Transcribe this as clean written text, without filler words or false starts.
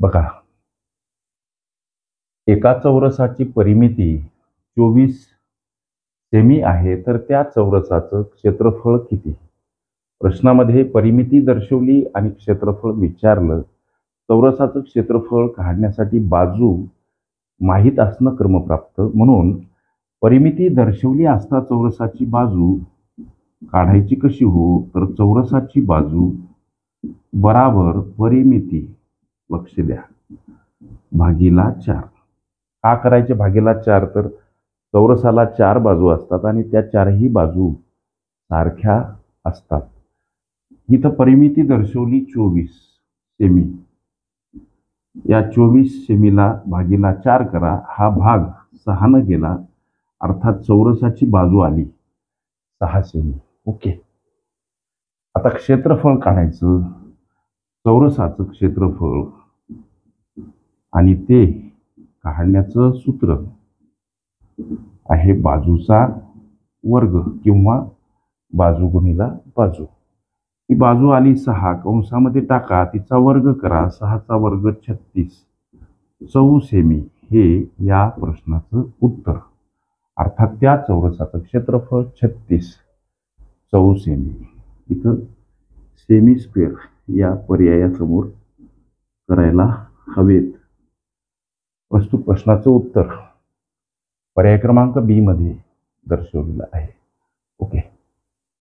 बघा, एका चौरसाची परिमिती 24 सेमी आहे, तर त्या चौरसाचं क्षेत्रफळ किती? प्रश्नामध्ये परिमिती दर्शवली आणि क्षेत्रफळ विचारलं. चौरसाचं क्षेत्रफळ काढण्यासाठी बाजू माहीत असणं क्रमप्राप्त, म्हणून परिमिती दर्शवली असता चौरसाची बाजू काढायची कशी हो? तर चौरसाची बाजू बराबर परिमिती, लक्ष द्या, भागीला 4. का करायचे भागीला 4? तर चौरसाला 4 बाजू असतात आणि त्या 4ही बाजू सारख्या असतात. इथं परिमिती दर्शवली 24 सेमी. या 24 सेमीला भागीला 4 करा. हा भाग 6 न गेला, अर्थात चौरसाची बाजू आली 6 सेमी. ओके. आता क्षेत्रफळ काढायचं. चौरसाचं क्षेत्रफळ आणि ते काढण्याचं सूत्र आहे बाजूचा वर्ग किंवा बाजू गुणिला बाजू. ही बाजू आली 6, कंसामध्ये टाका, तिचा वर्ग करा. 6चा वर्ग 36 चौ सेमी. हे या प्रश्नाचं उत्तर. अर्थात त्या चौरसाचं क्षेत्रफळ 36 चौ सेमी. इथं सेमी स्क्वेअर या पर्यायासमोर करायला हवेत. प्रस्तुत प्रश्नाचं उत्तर पर्याय क्रमांक बी मध्ये दर्शवलेलं आहे. ओके.